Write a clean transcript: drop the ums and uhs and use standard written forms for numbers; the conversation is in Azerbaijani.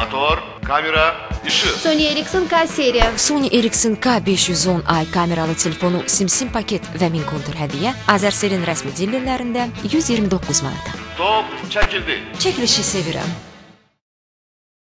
Motor, kamera, ışık. Sony Ericsson K seriya. Sony Ericsson K510i kameralı telefonu SIM paket və 1000 kontur hədiyyə Azercell'in rəsmi dillərində 129 manata. Top çəkildi. Çəkilişi sevirəm.